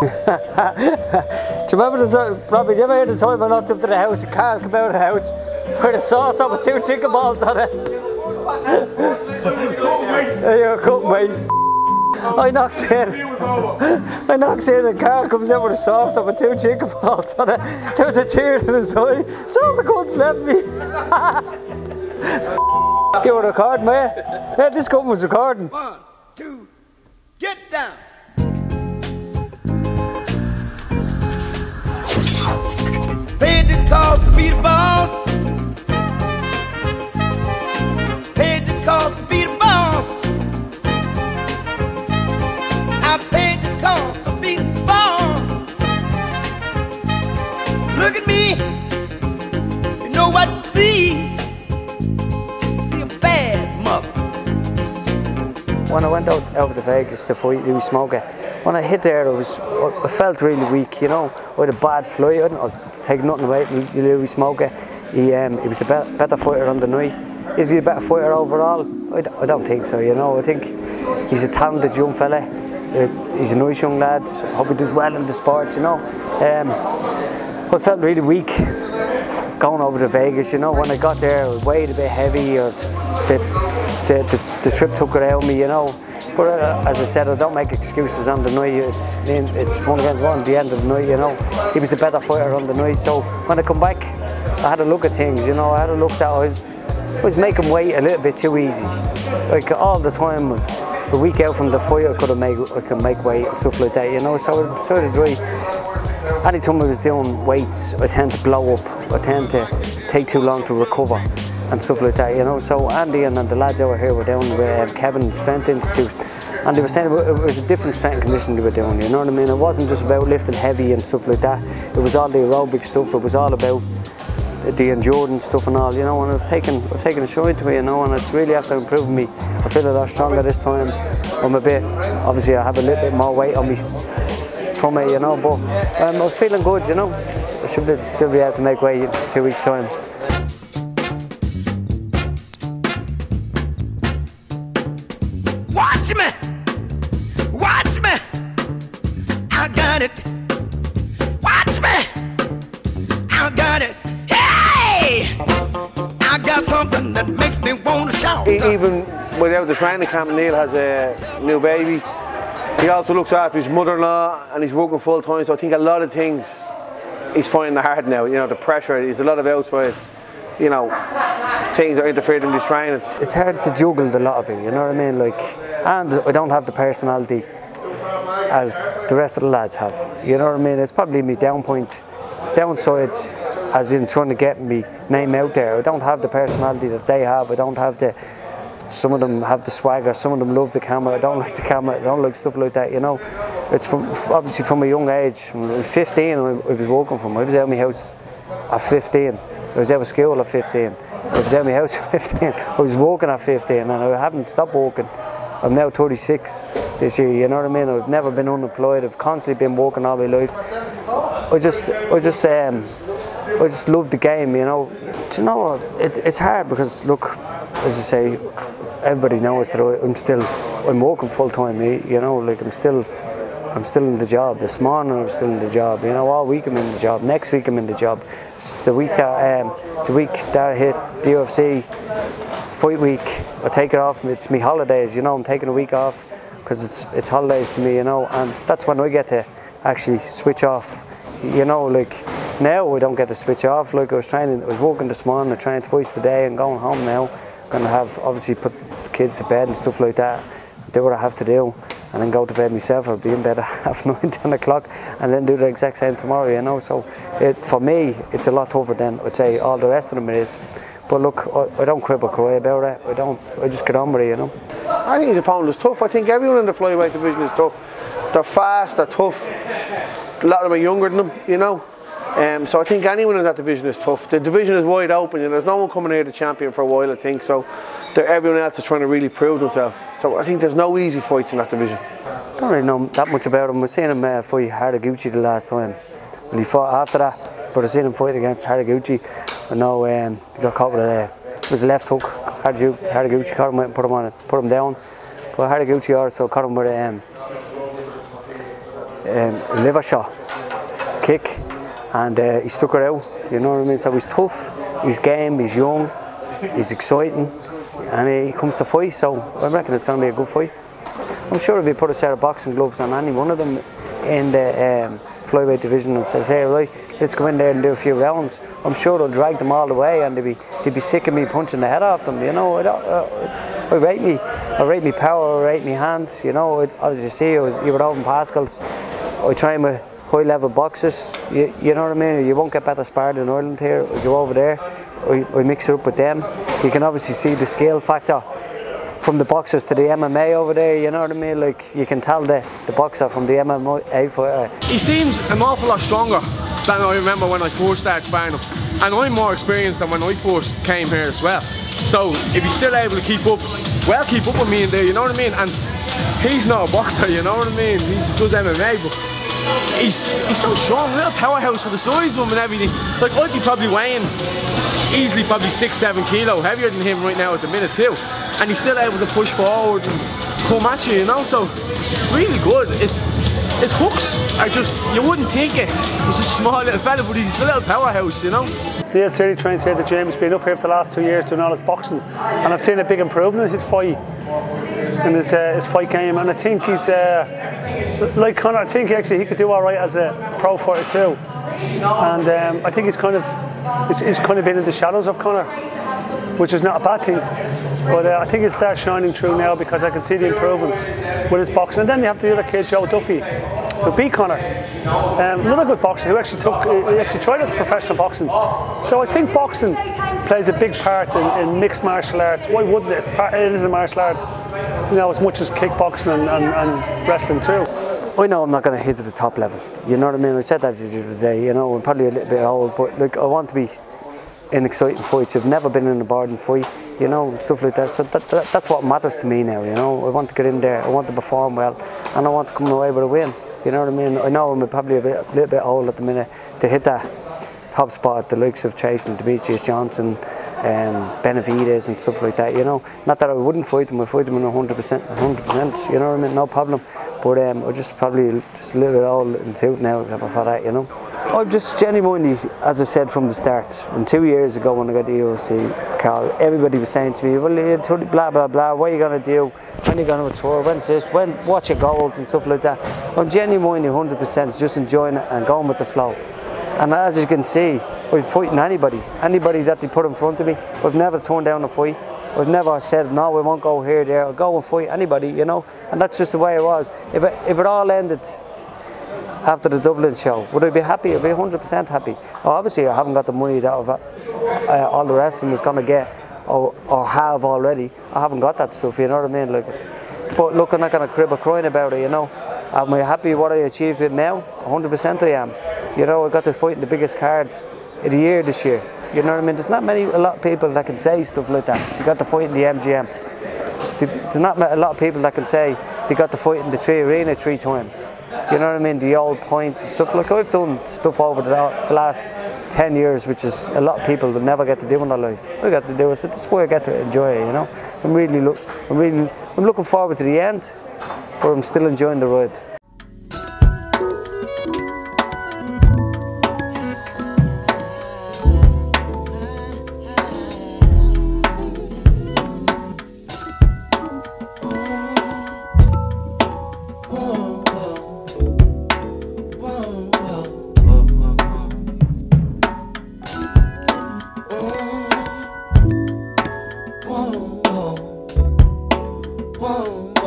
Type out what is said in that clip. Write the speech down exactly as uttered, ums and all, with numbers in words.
Do you remember the time, Robbie, do you ever hear the time I knocked up to the house and Carl came out of the house with a sauce on with two chicken balls on it? There you go, mate. I knocks in, I knocks in and Carl comes out with a sauce on with two chicken balls on it. There was a tear in his eye, so the cunts left me. You were recording, mate? Yeah, this cunt was recording. One, two, get down. Paid the cost to be the boss. Paid the cost to be the boss. I paid the cost to be the boss. Look at me. You know what to see. See a bad mother. When I went out over to Vegas to fight Louis Smoker, when I hit there, I was I felt really weak. You know, I had a bad flight. I didn't take nothing away from Louis Smoker. He um, he was a be better fighter on the night. Is he a better fighter overall? I, d I don't think so. You know, I think he's a talented young fella. Uh, he's a nice young lad. I hope he does well in the sport. You know, um, I felt really weak going over to Vegas. You know, when I got there, I was weighed a bit heavy. Or the, the, the, the trip took it out of me. You know. But uh, as I said, I don't make excuses on the night. It's it's one against one at the end of the night, you know. He was a better fighter on the night. So when I come back, I had a look at things, you know. I had a look that I was, I was making weight a little bit too easy. Like all the time, a week out from the fight, I could have made I could make weight and stuff like that, you know. So so did I. Anytime I was doing weights, I tend to blow up. I tend to take too long to recover and stuff like that, you know. So Andy and, and the lads over here were down with uh, Kevin Strength Institute, and they were saying it was a different strength and conditioning they were doing, you know what I mean? It wasn't just about lifting heavy and stuff like that. It was all the aerobic stuff. It was all about the endurance stuff and all, you know. And I've taken I've taken a shine to me, you know, and it's really after improving me. I feel a lot stronger this time. I'm a bit, obviously I have a little bit more weight on me from it, you know, but um, I'm feeling good, you know. I should be, still be able to make weight in two weeks' time. Watch me! Watch me! I got it! Watch me! I got it! Hey! I got something that makes me want to shout. Even without the training camp, Neil has a new baby. He also looks after his mother-in-law and he's working full time, so I think a lot of things he's finding hard now, you know, the pressure, there's a lot of outside, you know, things that are interfering with the training. It's hard to juggle a lot of it, you know what I mean? Like, and I don't have the personality as the rest of the lads have, you know what I mean? It's probably my down point, downside, as in trying to get me name out there. I don't have the personality that they have. I don't have the, some of them have the swagger, some of them love the camera. I don't like the camera, I don't like stuff like that, you know? It's from, obviously from a young age. When I was fifteen, I was working from, I was out of my house at fifteen. I was out of school at fifteen. I was out of my house at fifteen. I was working at fifteen and I haven't stopped working. I'm now thirty-six this year, you know what I mean? I've never been unemployed. I've constantly been working all my life. I just, I just, um, I just love the game, you know. Do you know what? It, it's hard because, look, as I say, everybody knows that I'm still, I'm working full time, you know, like I'm still, I'm still in the job. This morning I'm still in the job, you know, all week I'm in the job, next week I'm in the job. It's the week that, um, the week that I hit the U F C fight week, I take it off, it's me holidays, you know, I'm taking a week off because it's, it's holidays to me, you know, and that's when I get to actually switch off, you know, like now I don't get to switch off. Like I was training, I was working this morning, I trained twice a day and going home now. Gonna have obviously put kids to bed and stuff like that, do what I have to do and then go to bed myself. I'll be in bed at half nine, ten o'clock and then do the exact same tomorrow, you know. So it, for me it's a lot tougher than I'd say all the rest of them it is. But look, I, I don't crib or cry about it. I don't, I just get on with it, you know. I think his opponent is tough. I think everyone in the flyweight division is tough. They're fast, they're tough. A lot of them are younger than them, you know. Um, so I think anyone in that division is tough. The division is wide open and there's no one coming here the champion for a while, I think. So everyone else is trying to really prove themselves. So I think there's no easy fights in that division. I don't really know that much about him. I seen him uh, fight Haraguchi the last time. And he fought after that, but I seen him fight against Haraguchi. I know um, he got caught with a, it was a left hook. Haraguchi caught him and put him on it, put him down. But Haraguchi also caught him with a, um, um, a liver shot kick, and uh, he stuck it out, you know what I mean? So he's tough, he's game, he's young, he's exciting, and he comes to fight, so I reckon it's going to be a good fight. I'm sure if you put a set of boxing gloves on any one of them in the um, flyweight division and says, hey, right, let's go in there and do a few rounds, I'm sure they'll drag them all the way, and they'll be, they'll be sick of me punching the head off them, you know. I, I, I rate me, I rate me power, I rate me hands, you know. As you see, I was, you were over Pascal's, I train with high level boxers, you, you know what I mean? You won't get better sparred in Ireland here. I go over there, I, I mix it up with them. You can obviously see the scale factor from the boxers to the M M A over there, you know what I mean? Like, you can tell the, the boxer from the M M A fighter. He seems an awful lot stronger than I remember when I first started sparring him. And I'm more experienced than when I first came here as well. So if he's still able to keep up, well, keep up with me in there, you know what I mean? And he's not a boxer, you know what I mean? He does M M A, but he's, he's so strong, little powerhouse for the size of him and everything. Like, I'd be probably weighing easily probably six, seven kilo heavier than him right now at the minute too. And he's still able to push forward and come at you, you know, so really good. His, his hooks are just, you wouldn't think it. He's such a small little fella, but he's a little powerhouse, you know. Neil Seery trains here at the gym. He's been up here for the last two years doing all his boxing, and I've seen a big improvement in his fight, in his, uh, his fight game, and I think he's, uh, like Conor, I think actually he could do all right as a pro fighter too. And um, I think he's kind of, he's, he's kind of been in the shadows of Conor, which is not a bad thing. But uh, I think it starts shining through now because I can see the improvements with his boxing. And then you have the other kid, Joe Duffy, who beat Conor. Um, another good boxer who actually took, he actually tried out the professional boxing. So I think boxing plays a big part in, in mixed martial arts. Why wouldn't it? It's part, it is a martial art, you know, as much as kickboxing and, and, and wrestling too. I know I'm not going to hit at the top level, you know what I mean? I said that to you today, you know, I'm probably a little bit old, but like, I want to be in exciting fights. I've never been in a boarding fight, you know, stuff like that. So that, that, that's what matters to me now, you know. I want to get in there, I want to perform well, and I want to come away with a win, you know what I mean? I know I'm probably a, bit, a little bit old at the minute to hit that top spot, the likes of Chasing, Demetrius Johnson, um, Benavides and stuff like that, you know. Not that I wouldn't fight them, I fight them in one hundred percent, one hundred percent, you know what I mean, no problem. But um, I'm just probably just a little bit old in the tooth now for that, you know. I'm just genuinely, as I said from the start, and two years ago when I got the U F C, Carl, everybody was saying to me, well, you're blah, blah, blah, what are you going to do? When are you going to tour? When's this? When, what's your goals and stuff like that? I'm genuinely one hundred percent just enjoying it and going with the flow. And as you can see, I'm fighting anybody, anybody that they put in front of me. I've never turned down a fight. I've never said, no, we won't go here, there. I'll go and fight anybody, you know. And that's just the way it was. If it, if it all ended after the Dublin show, would I be happy? I'd be one hundred percent happy. Well, obviously, I haven't got the money that I've, uh, all the rest of them is going to get or, or have already. I haven't got that stuff, you know what I mean? Like, but look, I'm not going to crib or crying about it, you know. Am I happy with what I achieved it now? one hundred percent I am. You know, I got to fight in the biggest card of the year this year. You know what I mean? There's not many, a lot of people that can say stuff like that. You got to fight in the M G M. There's not a lot of people that can say they got to fight in the Three Arena three times. You know what I mean? The old point and stuff. Like, I've done stuff over the, the last ten years, which is a lot of people will never get to do in their life. I got to do it, so that's why I get to enjoy it, you know? I'm really, look, I'm really, I'm looking forward to the end, but I'm still enjoying the ride. Whoa, whoa, whoa.